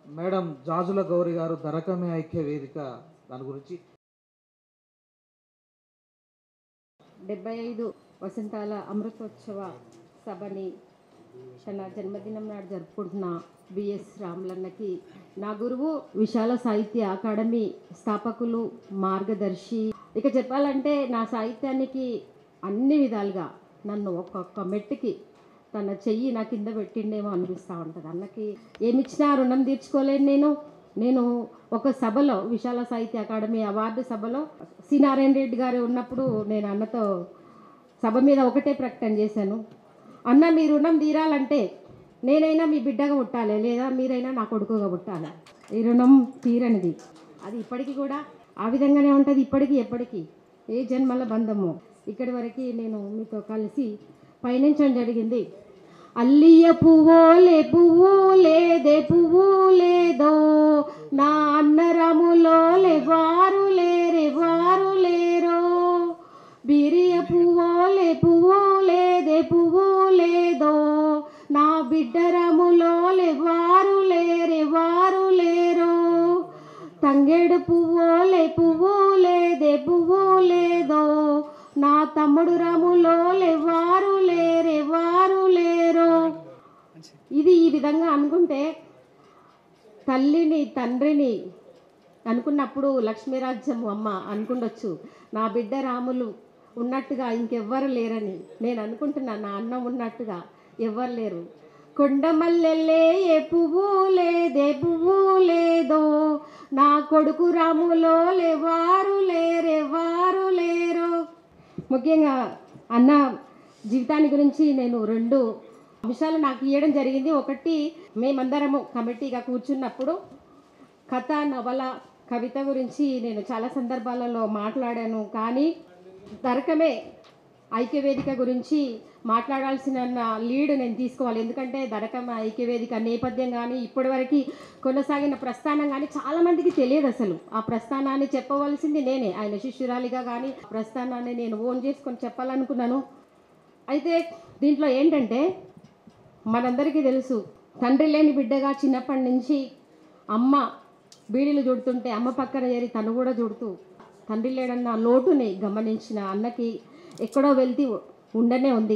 Madam Jajula Gauri గారు ధరకమే ఐక్య వేదిక దాని గురించి 75 వసంతాల అమృతోత్సవ సభని తన జన్మదినం నాడు జరుపుకుంటున్న బిఎస్ రాములన్నకి నా గురువు విశాల సాహిత్య అకాడమీ స్థాపకులు మార్గదర్శి. ఇక చెప్పాలంటే నా సాహిత్యానికి అన్ని విధాలుగా నన్ను ఒక్కొక్క మెట్టుకి తన చెయ్యి నా కింద పెట్టిండేమో అనిపిస్తూ ఉంటుంది. అన్నకి ఏమిచ్చినా రుణం తీర్చుకోలేను. నేను ఒక సభలో విశాల సాహిత్య అకాడమీ అవార్డు సభలో సి నారాయణ రెడ్డి గారు ఉన్నప్పుడు నేను అన్నతో సభ మీద ఒకటే ప్రకటన చేశాను. అన్న, మీ రుణం తీరాలంటే నేనైనా మీ బిడ్డగా పుట్టాలి, లేదా మీరైనా నా కొడుకుగా పుట్టాలి. ఈ రుణం తీరనిది. అది ఇప్పటికీ కూడా ఆ విధంగానే ఉంటుంది. ఇప్పటికీ ఎప్పటికీ ఏ జన్మల బంధమో. ఇక్కడి వరకు నేను మీతో కలిసి పయనించడం జరిగింది. అల్లియ పువ్వోలే పువ్వులేదే పువ్వులేదో నా అన్నరములోలే వారు లేరే వారు లేరో. బిరియ పువ్వోలే పువ్వులేదే పువ్వులేదో నా బిడ్డరములోలే వారు లేరే వారు లేరో. తంగేడు పువ్వోలే పువ్వులేదే పువ్వులేదో నా తమ్ముడు రాములోలే వారు లేరే వారు లేరో. ఇది ఈ విధంగా అనుకుంటే తల్లిని తండ్రిని అనుకున్నప్పుడు లక్ష్మీరాజ్యం అమ్మ అనుకుండొచ్చు. నా బిడ్డ రాములు ఉన్నట్టుగా ఇంకెవ్వరు లేరని నేను అనుకుంటున్నాను. నా అన్నం ఉన్నట్టుగా ఎవ్వరు లేరు. కొండమల్లెలే ఏ పువ్వు లేదే పువ్వు లేదో నా కొడుకు రాములోలే వారు లేరే వారు లేరో. ముఖ్యంగా అన్న జీవితాన్ని గురించి నేను 2 అంశాలు నాకు ఇవ్వడం జరిగింది. ఒకటి, మేమందరము కమిటీగా కూర్చున్నప్పుడు కథ, నవల, కవిత గురించి నేను చాలా సందర్భాలలో మాట్లాడాను. కానీ ధరకమే ఐక్యవేదిక గురించి మాట్లాడాల్సిన లీడ్ నేను తీసుకోవాలి. ఎందుకంటే ధరకమే ఐక్యవేదిక నేపథ్యం కానీ ఇప్పటివరకు కొనసాగిన ప్రస్థానం కానీ చాలామందికి తెలియదు. అసలు ఆ ప్రస్థానాన్ని చెప్పవలసింది నేనే, ఆయన శిష్యురాలిగా. కానీ ప్రస్థానాన్ని నేను ఓన్ చేసుకొని చెప్పాలనుకున్నాను. అయితే దీంట్లో ఏంటంటే మనందరికీ తెలుసు, తండ్రి లేని బిడ్డగా చిన్నప్పటి నుంచి అమ్మ బీడీలు చుడుతుంటే అమ్మ పక్కన చేరి తను కూడా చుడుతూ తండ్రి లేడన్న లోటుని గమనించిన అన్నకి ఎక్కడో వెళ్తీ ఉండనే ఉంది.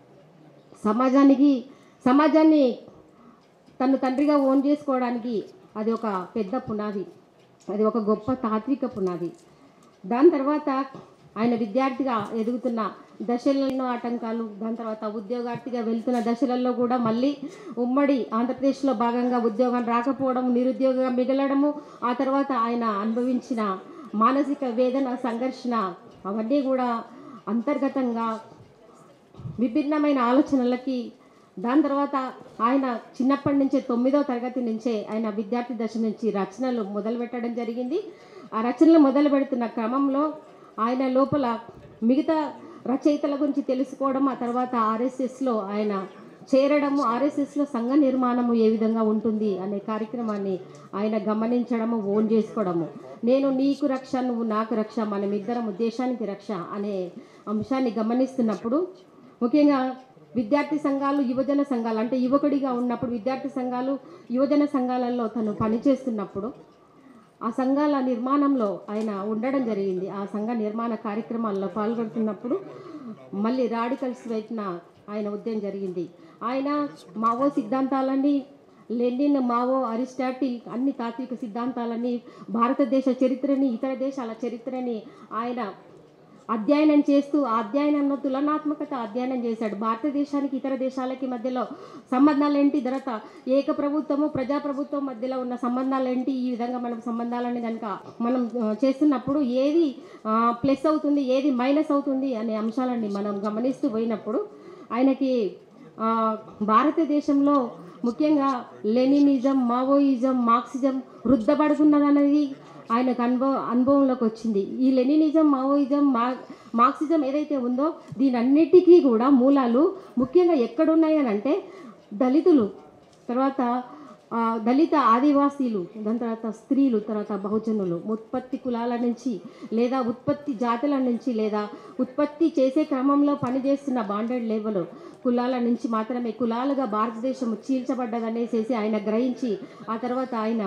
సమాజాన్ని తను తండ్రిగా ఓన్ చేసుకోవడానికి అది ఒక పెద్ద పునాది, అది ఒక గొప్ప తాత్విక పునాది. దాని తర్వాత ఆయన విద్యార్థిగా ఎదుగుతున్న దశలలో ఆటంకాలు, దాని తర్వాత ఉద్యోగార్థిగా వెళ్తున్న దశలలో కూడా మళ్ళీ ఉమ్మడి ఆంధ్రప్రదేశ్లో భాగంగా ఉద్యోగం రాకపోవడం, నిరుద్యోగంగా మిగలడము, ఆ తర్వాత ఆయన అనుభవించిన మానసిక వేదన, సంఘర్షణ, అవన్నీ కూడా అంతర్గతంగా విభిన్నమైన ఆలోచనలకి. దాని తర్వాత ఆయన చిన్నప్పటి నుంచే 9వ తరగతి నుంచే ఆయన విద్యార్థి దశ నుంచి రచనలు మొదలు పెట్టడం జరిగింది. ఆ రచనలు మొదలు పెడుతున్న క్రమంలో ఆయన లోపల మిగతా రచయితల గురించి తెలుసుకోవడం, ఆ తర్వాత ఆర్ఎస్ఎస్లో ఆయన చేరడము, ఆర్ఎస్ఎస్లో సంఘ నిర్మాణము ఏ విధంగా ఉంటుంది అనే కార్యక్రమాన్ని ఆయన గమనించడము, ఓన్ చేసుకోవడము. నేను నీకు రక్ష, నువ్వు నాకు రక్ష, మనమిద్దరం దేశానికి రక్ష అనే అంశాన్ని గమనిస్తున్నప్పుడు, ముఖ్యంగా విద్యార్థి సంఘాలు, యువజన సంఘాలు, అంటే యువకుడిగా ఉన్నప్పుడు విద్యార్థి సంఘాలు, యువజన సంఘాలలో తను పనిచేస్తున్నప్పుడు ఆ సంఘాల నిర్మాణంలో ఆయన ఉండడం జరిగింది. ఆ సంఘ నిర్మాణ కార్యక్రమాల్లో పాల్గొంటున్నప్పుడు మళ్ళీ రాడికల్స్ వైపున ఆయన ఉద్యమం జరిగింది. ఆయన మావో సిద్ధాంతాలని, లెనిన్, మావో, అరిస్టాటిల్ అన్ని తాత్విక సిద్ధాంతాలని, భారతదేశ చరిత్రని, ఇతర దేశాల చరిత్రని ఆయన అధ్యయనం చేస్తూ ఆ అధ్యయనంలో తులనాత్మకత అధ్యయనం చేశాడు. భారతదేశానికి ఇతర దేశాలకి మధ్యలో సంబంధాలు ఏంటి, తర్వాత ఏకప్రభుత్వము ప్రజాప్రభుత్వం మధ్యలో ఉన్న సంబంధాలు ఏంటి, ఈ విధంగా మనం సంబంధాలని కనుక మనం చేస్తున్నప్పుడు ఏది ప్లస్ అవుతుంది, ఏది మైనస్ అవుతుంది అనే అంశాలని మనం గమనిస్తూ పోయినప్పుడు ఆయనకి భారతదేశంలో ముఖ్యంగా లెనినిజం, మావోయిజం, మార్క్సిజం వృద్ధపడుతున్నదనేది ఆయనకు అనుభవంలోకి వచ్చింది. ఈ లెనినిజం, మావోయిజం, మార్క్సిజం ఏదైతే ఉందో దీనన్నిటికీ కూడా మూలాలు ముఖ్యంగా ఎక్కడున్నాయని అంటే దళితులు, తర్వాత దళిత ఆదివాసీలు, దాని తర్వాత స్త్రీలు, తర్వాత బహుజనులు, ఉత్పత్తి కులాల నుంచి లేదా ఉత్పత్తి జాతుల నుంచి లేదా ఉత్పత్తి చేసే క్రమంలో పనిచేస్తున్న బాండెడ్ లేబర్ కులాల నుంచి మాత్రమే కులాలుగా భారతదేశం చీల్చబడ్డదనేసేసి ఆయన గ్రహించి ఆ తర్వాత ఆయన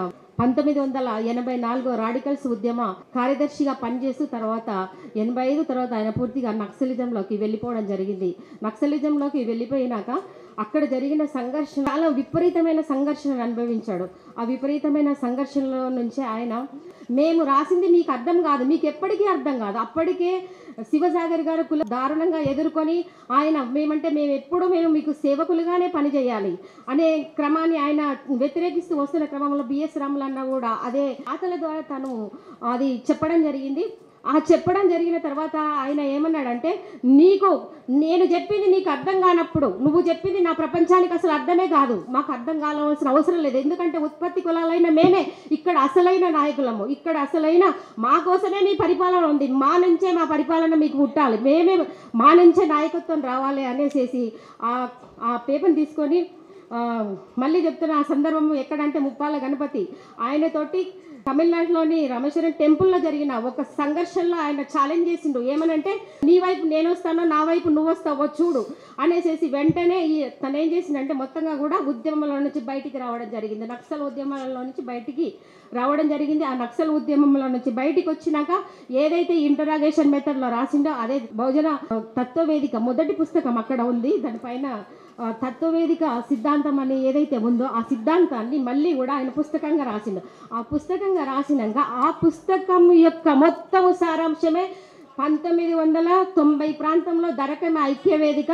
1984 రాడికల్స్ ఉద్యమ కార్యదర్శిగా పనిచేస్తూ తర్వాత 85 తర్వాత ఆయన పూర్తిగా నక్సలిజంలోకి వెళ్ళిపోవడం జరిగింది. నక్సలిజంలోకి వెళ్ళిపోయినాక అక్కడ జరిగిన సంఘర్షణ, చాలా విపరీతమైన సంఘర్షణను అనుభవించాడు. ఆ విపరీతమైన సంఘర్షణలో నుంచే ఆయన, మేము రాసింది మీకు అర్థం కాదు, మీకు ఎప్పటికీ అర్థం కాదు. అప్పటికే శివసాగర్ గారు కుల దారుణంగా ఎదుర్కొని ఆయన మేము మీకు సేవకులుగానే పనిచేయాలి అనే క్రమాన్ని ఆయన వ్యతిరేకిస్తూ వస్తున్న క్రమంలో బిఎస్ రాములన్న కూడా అదే ఆటల ద్వారా తను అది చెప్పడం జరిగింది. ఆ చెప్పడం జరిగిన తర్వాత ఆయన ఏమన్నాడంటే, నేను చెప్పింది నీకు అర్థం కానప్పుడు నువ్వు చెప్పింది నా ప్రపంచానికి అసలు అర్థమే కాదు, మాకు అర్థం కావాల్సిన అవసరం లేదు. ఎందుకంటే ఉత్పత్తి కులాలైన మేమే ఇక్కడ అసలైన నాయకులము, ఇక్కడ అసలైన మా కోసమే మీ పరిపాలన ఉంది, మా నుంచే మా పరిపాలన మీకు పుట్టాలి, మేమే మా నుంచే నాయకత్వం రావాలి అనేసేసి ఆ పేపర్ని తీసుకొని మళ్ళీ చెప్తున్న ఆ సందర్భం ఎక్కడంటే ముప్పాల గణపతి ఆయనతోటి తమిళనాడులోని రామేశ్వరం టెంపుల్లో జరిగిన ఒక సంఘర్షణలో ఆయన ఛాలెంజ్ చేసిండు. ఏమనంటే, నీ వైపు నేను వస్తానో నా వైపు నువ్వు వస్తావో చూడు అనేసి వెంటనే తను ఏం చేసిందంటే మొత్తంగా కూడా ఉద్యమంలో నుంచి బయటికి రావడం జరిగింది. నక్సల్ ఉద్యమంలో నుంచి బయటికి రావడం జరిగింది. ఆ నక్సల్ ఉద్యమంలో నుంచి బయటికి వచ్చినాక ఏదైతే ఇంటరాగేషన్ మెథడ్లో రాసిండో అదే బహుజన తత్వవేదిక మొదటి పుస్తకం అక్కడ ఉంది. దానిపైన తత్వవేదిక సిద్ధాంతం అని ఏదైతే ఉందో ఆ సిద్ధాంతాన్ని మళ్ళీ కూడా ఆయన పుస్తకంగా రాసిండు. ఆ పుస్తకంగా రాసినాక ఆ పుస్తకం యొక్క మొత్తము సారాంశమే 1990 ప్రాంతంలో దరకమ ఐక్యవేదిక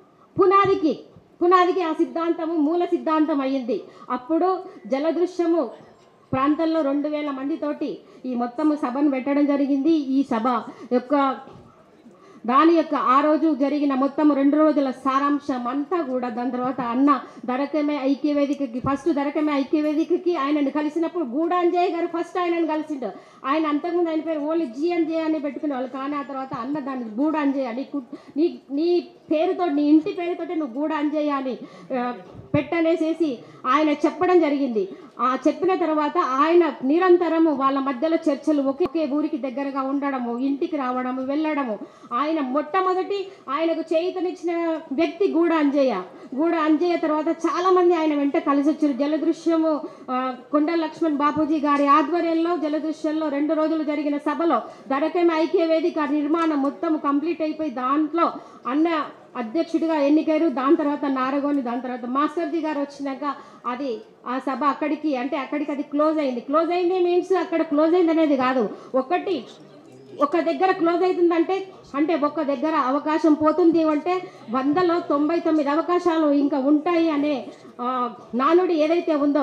పునాదికి ఆ సిద్ధాంతము మూల సిద్ధాంతం అయ్యింది. అప్పుడు జలదృశ్యము ప్రాంతంలో 2000 మందితోటి ఈ మొత్తము సభను పెట్టడం జరిగింది. ఈ సభ యొక్క దాని యొక్క ఆ రోజు జరిగిన మొత్తం 2 రోజుల సారాంశం అంతా కూడా, దాని తర్వాత అన్న దరకమే ఐక్యవేదికకి ఫస్ట్ దరకమే ఐక్యవేదికకి ఆయనను కలిసినప్పుడు గూడాంజయ్ గారు ఫస్ట్ ఆయనను కలిసిండు. ఆయన అంతకుముందు ఆయన పేరు ఓన్లీ జిఎన్జే అని పెట్టుకునేవాళ్ళు, కానీ ఆ తర్వాత అన్న దాన్ని గూడాంజయ్ అని నీ పేరుతో నీ ఇంటి పేరుతోటే నువ్వు గూడాంజయ్ అని పెట్టనేసేసి ఆయన చెప్పడం జరిగింది. ఆ చెప్పిన తర్వాత ఆయన నిరంతరము వాళ్ళ మధ్యలో చర్చలు, ఒకే ఊరికి దగ్గరగా ఉండడము, ఇంటికి రావడము వెళ్ళడము. ఆయన మొట్టమొదటి ఆయనకు చేయుతనిచ్చిన వ్యక్తి గూడ అంజయ్య తర్వాత చాలామంది ఆయన వెంట కలిసి వచ్చారు. జలదృశ్యము కొండ లక్ష్మణ్ బాపూజీ గారి ఆధ్వర్యంలో జలదృశ్యంలో 2 రోజులు జరిగిన సభలో దరకమ ఐక్యవేదిక నిర్మాణం మొత్తం కంప్లీట్ అయిపోయి దాంట్లో అన్న అధ్యక్షుడిగా ఎన్నికారు. దాని తర్వాత నారగోని, దాని తర్వాత మాస్టర్జీ గారు వచ్చినాక అది ఆ సభ అక్కడికి అది క్లోజ్ అయింది మీన్స్ అక్కడ క్లోజ్ అయింది అనేది కాదు, ఒక దగ్గర క్లోజ్ అవుతుందంటే ఒక దగ్గర అవకాశం పోతుంది అంటే 100లో 99 అవకాశాలు ఇంకా ఉంటాయి అనే నానుడి ఏదైతే ఉందో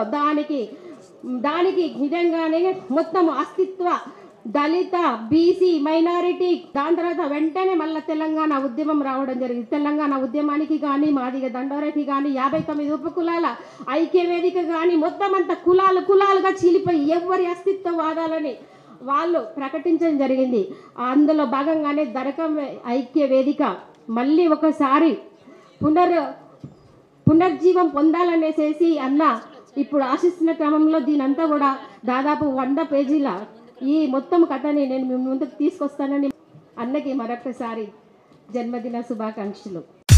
దానికి నిజంగానే మొత్తం అస్తిత్వ దళిత బీసీ మైనారిటీ దాని తర్వాత వెంటనే మళ్ళీ తెలంగాణ ఉద్యమం రావడం జరిగింది. తెలంగాణ ఉద్యమానికి కానీ మాదిగ దండోరకి కానీ 59 ఉపకులాల ఐక్యవేదిక కానీ మొత్తం అంతా కులాలుగా చీలిపోయి ఎవరి అస్తిత్వ వాదాలని వాళ్ళు ప్రకటించడం జరిగింది. అందులో భాగంగానే దరకమ ఐక్యవేదిక మళ్ళీ ఒకసారి పునర్జీవం పొందాలనేసేసి అన్న ఇప్పుడు ఆశిస్తున్న క్రమంలో దీనంతా కూడా దాదాపు 100 పేజీల ఈ మొత్తం కథని నేను మీ ముందుకు తీసుకొస్తానని అన్నకి మరొకసారి జన్మదిన శుభాకాంక్షలు.